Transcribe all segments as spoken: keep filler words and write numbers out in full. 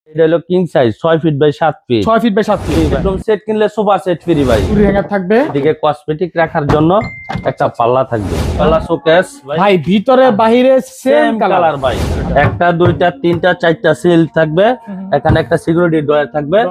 এটা হলো king size ছয় ফিট বাই সাত ফিট ছয় ফিট বাই সাত ফিট একদম সেট কিনলে সোফা সেট ফ্রি ভাই। চুরি হ্যাঙ্গার থাকবে, এদিকে কসমেটিক রাখার জন্য একটা পাল্লা থাকবে, পাল্লা শোকেস ভাই ভিতরে বাহিরে সেম কালার ভাই। একটা দুইটা তিনটা চারটা সিল থাকবে, এখানে একটা সিকিউরিটি ডয়ার থাকবে।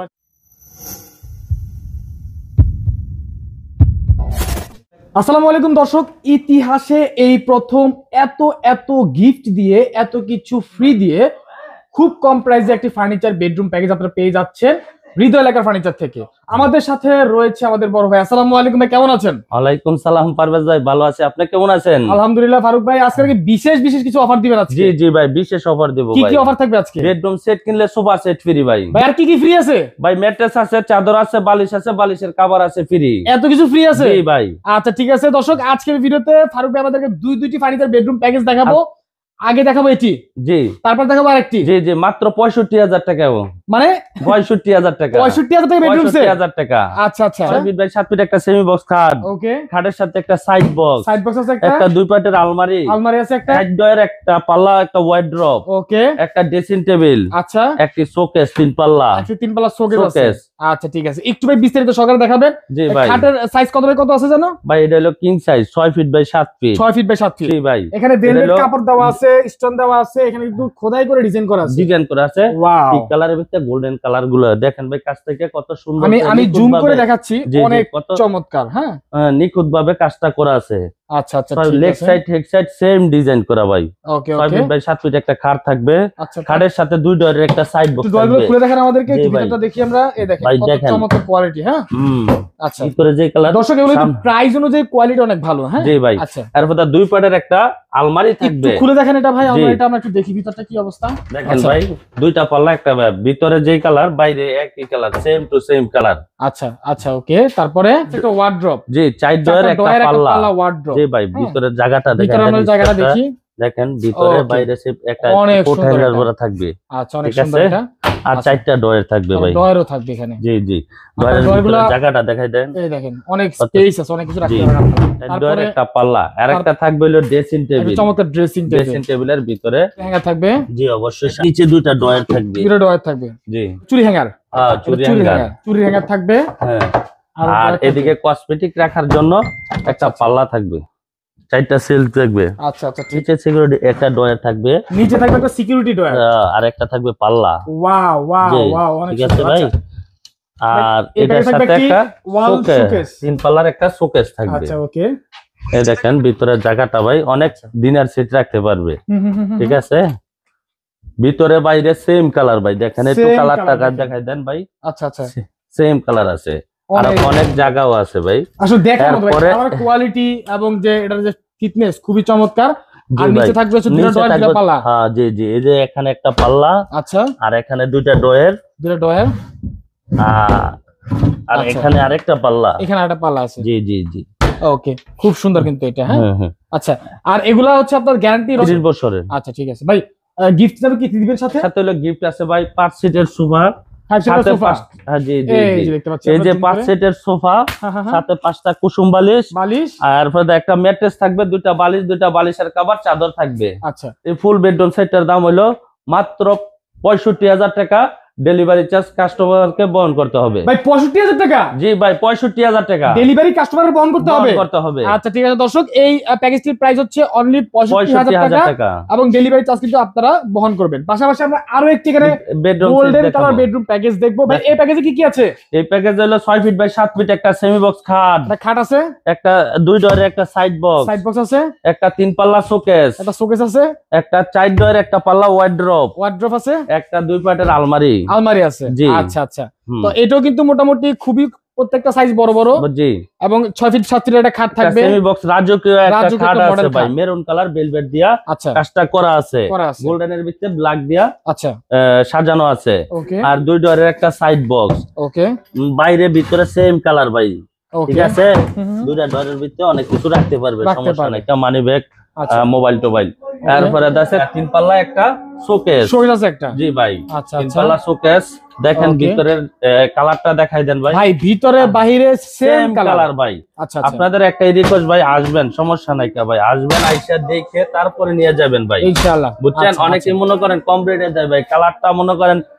আসসালামু আলাইকুম দর্শক, ইতিহাসে এই প্রথম এত এত গিফট দিয়ে এত কিছু ফ্রি দিয়ে খুব কম প্রাইসে একটি ফার্নিচার বেডরুম প্যাকেজ আপনারা পেয়ে যাচ্ছেন হৃদয় লেখার ফার্নিচার থেকে। আমাদের সাথে রয়েছে আমাদের বড় ভাই। আসসালামু আলাইকুম ভাই, কেমন আছেন? ওয়ালাইকুম সালাম পারভেজ ভাই, ভালো আছি, আপনি কেমন আছেন? আলহামদুলিল্লাহ। ফারুক ভাই, আজকে কি বিশেষ বিশেষ কিছু অফার দিবেন আজকে? জি জি ভাই, বিশেষ অফার দেব ভাই। কি কি অফার থাকবে আজকে? বেডরুম সেট কিনলে সোফা সেট ফ্রি ভাই। ভাই আর কি কি ফ্রি আছে? ভাই ম্যাট্রেস আছে, চাদর আছে, বালিশ আছে, বালিশের কভার আছে ফ্রি। এত কিছু ফ্রি আছে? জি ভাই। আচ্ছা ঠিক আছে দর্শক, আজকের ভিডিওতে ফারুক ভাই আমাদেরকে দুই দুইটি ফার্নিচার বেডরুম প্যাকেজ দেখাবো। আগে দেখাবো এটি, জি, তারপর দেখাবো আরেকটি। জি জি, মাত্র পঁয়ষট্টি হাজার টাকা। মানে পঁয়ষট্টি হাজার টাকা? পঁয়ষট্টি হাজার টাকা বেডরুম সেট, হাজার টাকা। আচ্ছা আচ্ছা। ছয় ফিট বাই সাত ফিট একটা সেমি বক্স খাট, ওকে, খাটের সাথে একটা সাইড বক্স, সাইড বক্স আছে, একটা একটা দুই পাটের আলমারি, আলমারি আছে, একটা এক ডয়ের একটা পাল্লা, একটা ওয়ার্ড্রপ, ওকে, একটা ড্রেসিং টেবিল, আচ্ছা, একটি শোকেস তিন পাল্লা, একটা তিন পাল্লা শোকেস আছে। আচ্ছা ঠিক আছে, একটু ভাই বিস্তারিত সহকারে দেখাবেন। জি ভাই। খাটের সাইজ কত বাই কত আছে জানো ভাই? এটা হলো কিং সাইজ ছয় ফিট বাই সাত ফিট। ছয় ফিট বাই সাত ফিট। জি ভাই। এখানে ভেলভেট কাপড় দেওয়া আছে, স্টোন দেওয়া আছে, এখানে কিন্তু খোদাই করে ডিজাইন করা আছে, ডিজাইন করা আছে। ওয়াও, পিঙ্ক কালারের ভিতরে গোল্ডেন কালার গুলো দেখেন ভাই কাছ থেকে কত সুন্দর। আমি আমি জুম করে দেখাচ্ছি, অনেক চমৎকার। হ্যাঁ, নিখুঁত ভাবে কাজটা করা আছে। আচ্ছা আচ্ছা, ঠিক আছে। Leg side head side same design করা ভাই। ওকে ওকে। ছয় ফিট বাই সাত ফিট একটা খাট থাকবে, আচ্ছা, খাটের সাথে দুই ডোরের একটা সাইড বক্স থাকবে। ডোরগুলো খুলে দেখেন আমাদেরকে, ভিতরটা দেখি আমরা। এই দেখেন কত চমৎকার কোয়ালিটি। হ্যাঁ, হুম, আচ্ছা। ভিতরে যে কালার, দর্শক এগুলো কিন্তু প্রাইস অনুযায়ী কোয়ালিটি অনেক ভালো। হ্যাঁ জি ভাই। আচ্ছা, এরপর দুই পাটের একটা আলমারি থাকবে, একটু খুলে দেখেন এটা ভাই, আলমারিটা আমরা একটু দেখি ভিতরটা কি অবস্থা। দেখেন ভাই, দুইটা পাল্লা একটা, ভিতরে যে কালার বাইরে একই colour, same to same colour. আচ্ছা আচ্ছা, ওকে। তারপরে একটা ওয়ার্ড্রপ, জি, চার ডয়ের একটা পাল্লা ওয়ার্ড্রপ। জি ভাই, ভিতরে জায়গাটা দেখেন, ভিতরে আমরা জায়গাটা দেখি, দেখেন ভিতরে বাইরে সে একটা কোট হ্যাঙ্গার করা থাকবে। আচ্ছা, অনেক সুন্দর এটা। আর চারটা ডয়ার থাকবে ভাই, ডয়ারও থাকবে এখানে। জি জি, ডয়ারের ভিতরে জায়গাটা দেখাই দেন। এই দেখেন অনেক স্পেস আছে, অনেক কিছু রাখতে পারবেন আপনি। তারপরে একটা পাল্লা, আর একটা থাকবে হলো ড্রেসিং টেবিল, চমৎকার ড্রেসিং টেবিল। ড্রেসিং টেবিলের ভিতরে হ্যাঙ্গার থাকবে। জি অবশ্যই, নিচে দুটো ডয়ার থাকবে, দুটো ডয়ার থাকবে। জি, চুরি হ্যাঙ্গার। হ্যাঁ, চুরি হ্যাঙ্গার, চুরি হ্যাঙ্গার থাকবে। হ্যাঁ, আর এদিকে কসমেটিক রাখার জন্য একটা পাল্লা থাকবে, চারটা সেল থাকবে। আচ্ছা আচ্ছা, নিচে সিকিউরিটি একটা ডয়ার থাকবে, নিচে থাকবে একটা সিকিউরিটি ডয়ার, আর একটা থাকবে পাল্লা। ওয়াও ওয়াও ওয়াও, অনেক সুন্দর ভাই। আর এটার সাথে একটা শোকেস, তিন পাল্লার একটা শোকেস থাকবে। আচ্ছা ওকে। এই দেখেন ভিতরে জায়গাটা ভাই অনেক ডিনার সেট রাখতে পারবে, ঠিক আছে। ভিতরে বাইরে সেম কালার ভাই, দেখেন একটু কালারটা দেখাই দেন ভাই। আচ্ছা আচ্ছা, সেম কালার আছে, আর অনেক জায়গাও আছে ভাই। আসলে দেখেন ভাই আমার কোয়ালিটি এবং যে এটার যে ফিটনেস খুবই চমৎকার। আর নিচে থাকবে দুটো ডয়ার, দুটো পাল্লা। হ্যাঁ জি জি, এই যে এখানে একটা পাল্লা, আচ্ছা, আর এখানে দুইটা ডয়ার, দুটো ডয়ার, আর এখানে আরেকটা পাল্লা, এখানে আরেকটা পাল্লা আছে। জি জি জি, ওকে, খুব সুন্দর কিন্তু এটা। হ্যাঁ আচ্ছা, আর এগুলা হচ্ছে আপনার গ্যারান্টি ত্রিশ বছরের। আচ্ছা ঠিক আছে ভাই, গিফট হিসেবে কি দিবেন সাথে? সাথে হলো গিফট আছে ভাই পাঁচ সিটের সোফা, সাথে পাঁচ, হ্যাঁ জি জি, এই যে পাঁচ সিটের সোফা, সাথে পাঁচটা কুসুম বালিশ, বালিশ, আর পরে একটা ম্যাট্রেস থাকবে, দুইটা বালিশ, দুইটা বালিশের কভার, চাদর থাকবে। আচ্ছা, এই ফুল বেডরুম সেটটার দাম হলো মাত্র পঁয়ষট্টি হাজার টাকা। ডেলিভারি চার্জ কাস্টমারকে বহন করতে হবে ভাই। পঁয়ষট্টি হাজার টাকা? জি ভাই, পঁয়ষট্টি হাজার টাকা ডেলিভারি কাস্টমারকে বহন করতে হবে, করতে হবে। আচ্ছা ঠিক আছে দর্শক, এই প্যাকেজটির প্রাইস হচ্ছে অনলি পঁয়ষট্টি হাজার টাকা এবং ডেলিভারি চার্জ কিন্তু আপনারা বহন করবেন। পাশাপাশি আমরা আরো একটি এখানে bedroom golden colour bedroom package দেখবো ভাই। এই প্যাকেজে কি কি আছে? এই প্যাকেজে হলো ছয় ফিট বাই সাত ফিট একটা সেমি বক্স খাট, একটা খাট আছে, একটা দুই ডয়ারের একটা সাইড বক্স, সাইড বক্স আছে, একটা তিন পাল্লা শোকেস, একটা শোকেস আছে, একটা চার ডয়ারের একটা পাল্লা ওয়ার্ড্রপ, ওয়ার্ড্রপ আছে, একটা দুই পাটের আলমারি, আলমারি আছে। আচ্ছা আচ্ছা, তো এটাও কিন্তু মোটামুটি খুবই প্রত্যেকটা সাইজ বড় বড়, জি, এবং ছয় ফিট সাত ফিটের একটা খাট থাকবে, সেমি বক্স রাজকীয় একটা খাট আছে ভাই, মেরুন কালার ভেলভেট দিয়া কাজটা করা আছে, গোল্ডেনের ভিতরে ব্ল্যাক দিয়া আচ্ছা সাজানো আছে, আর দুই ডোরের একটা সাইড বক্স, ওকে, বাইরে ভিতরে সেম কালার ভাই, ঠিক আছে। দুইটা ডোরের ভিতরে অনেক কিছু রাখতে পারবে, সমস্যা নাই, একটা মানি ব্যাগ, মোবাইল টোবাইল। তারপরে আছে তিন পাল্লা একটা শোকেস, শোকেস আছে একটা, জি ভাই, আচ্ছা তিন পাল্লা শোকেস। দেখেন ভিতরের কালারটা দেখাই দেন ভাই, ভাই ভিতরে বাহিরে সেম কালার ভাই। আচ্ছা, আপনাদের একটাই রিকোয়েস্ট ভাই, আসবেন, সমস্যা নাই কা ভাই, আসবেন, আইসা দেখে তারপরে নিয়ে যাবেন ভাই, ইনশাআল্লাহ, বুঝছেন। অনেকে মনে করেন কম রেটে যায় ভাই, কালারটা মনে করেন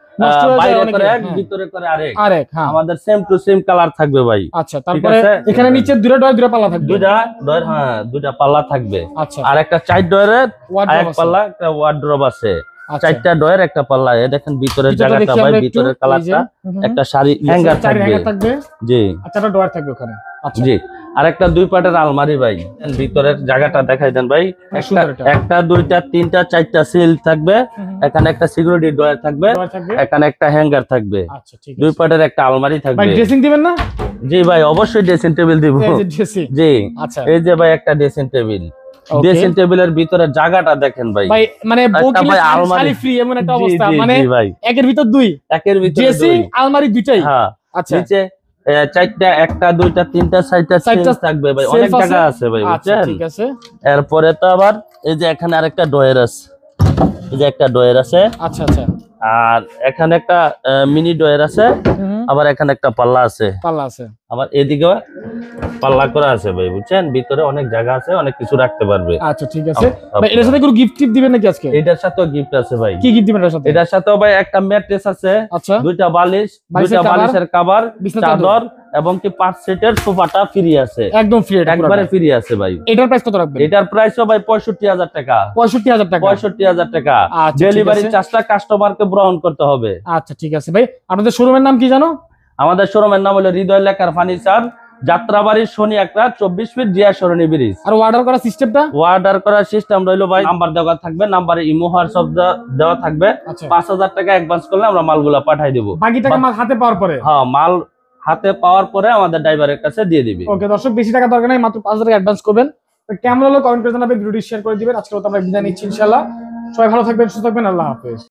বাইরে করে এক ভিতরে করে আরেক আরেক হ্যাঁ আমাদের সেম টু সেম কালার থাকবে ভাই। আচ্ছা তারপরে এখানে নিচে দুটো ডয়ার দুটো পাল্লা থাকবে দুইটা ডয়ার হ্যাঁ দুইটা পাল্লা থাকবে। আচ্ছা আর একটা চার ডয়ারের এক পাল্লা একটা ওয়ার্ড্রপ আছে চারটা ডয়ার একটা পাল্লা। এই দেখেন ভিতরের জায়গাটা ভাই ভিতরের কালারটা একটা শাড়ি হ্যাঙ্গার থাকবে জি আচ্ছা ডয়ার থাকবে ওখানে আচ্ছা জি। আর একটা দুই পাটের আলমারি ভাই ভিতরের জায়গাটা দেখাই দেন ভাই। একটা দুইটা তিনটা চারটা সিল থাকবে এখানে একটা সিকিউরিটি ডয়ার থাকবে এখানে একটা হ্যাঙ্গার থাকবে দুই পাটের একটা আলমারি থাকবে। ড্রেসিং দিবেন না? জি ভাই অবশ্যই ড্রেসিং টেবিল দিব জি। আচ্ছা এই যে ভাই একটা ড্রেসিং টেবিল ড্রেসিং টেবিলের ভিতরে জায়গাটা দেখেন ভাই ভাই মানে আলমারি ফ্রি এমন একটা অবস্থা মানে একের ভিতর দুই একের ভিতর ড্রেসিং আলমারি দুইটাই হ্যাঁ আচ্ছা নিচে চারটা একটা দুইটা তিনটা চারটা চারটা থাকবে ভাই অনেক জায়গা আছে ভাই বুঝছেন ঠিক আছে। এরপরে তো আবার এই যে এখানে আরেকটা ডয়ার আছে এই যে একটা ডয়ার আছে আচ্ছা আচ্ছা আর এখানে একটা মিনি ডয়ার আছে আবার এখানে একটা পাল্লা আছে পাল্লা আছে আবার এদিকে পাল্লা করা আছে ভাই বুঝছেন ভিতরে অনেক জায়গা আছে অনেক কিছু রাখতে পারবে। আচ্ছা ঠিক আছে ভাই এর সাথে কোনো গিফট টিপ দিবেন নাকি আজকে? এটার সাথেও গিফট আছে ভাই। কি গিফট দিবেন এর সাথে? এটার সাথেও ভাই একটা ম্যাট্রেস আছে আচ্ছা দুইটা বালিশ দুইটা বালিশের কভার চাদর এবং কি পাঁচ সেটের সোফাটা ফ্রি আছে একদম ফ্রি একবারে ফ্রি আছে ভাই। এটার প্রাইস কত রাখবেন? এটার প্রাইসও ভাই পঁয়ষট্টি হাজার টাকা পঁয়ষট্টি হাজার টাকা পঁয়ষট্টি হাজার টাকা ডেলিভারি চার্জটা কাস্টমারকে গ্রহণ করতে হবে। আচ্ছা ঠিক আছে ভাই আপনাদের শোরুমের নাম কি জানো? আমাদের শোরুমের নাম হলো হৃদয় লেখার ফার্নিচার যাত্রাবাড়ির শনি একটা চব্বিশ ফিট জিয়া সরণি ব্রিজ। আর অর্ডার করার সিস্টেমটা? অর্ডার করার সিস্টেম রইলো ভাই নাম্বার দেওয়া থাকবে নাম্বারে ইমো হোয়াটসঅ্যাপ দেওয়া থাকবে পাঁচ হাজার টাকা অ্যাডভান্স করলে আমরা মালগুলা পাঠিয়ে দেবো বাকি টাকা মাল হাতে পাওয়ার পরে হ্যাঁ মাল হাতে পাওয়ার পরে আমাদের ড্রাইভারের কাছে দিয়ে দিবি। ওকে দর্শক বেশি টাকা দরকার নাই মাত্র পাঁচ হাজার টাকা অ্যাডভান্স করবেন। কেমন হলো কমেন্ট করে জানাবেন ভিডিওটি শেয়ার করে দিবেন। আজকে তো আমরা বিদায় নিচ্ছি ইনশাআল্লাহ। সবাই ভালো থাকবেন সুস্থ থাকবেন আল্লাহ হাফেজ।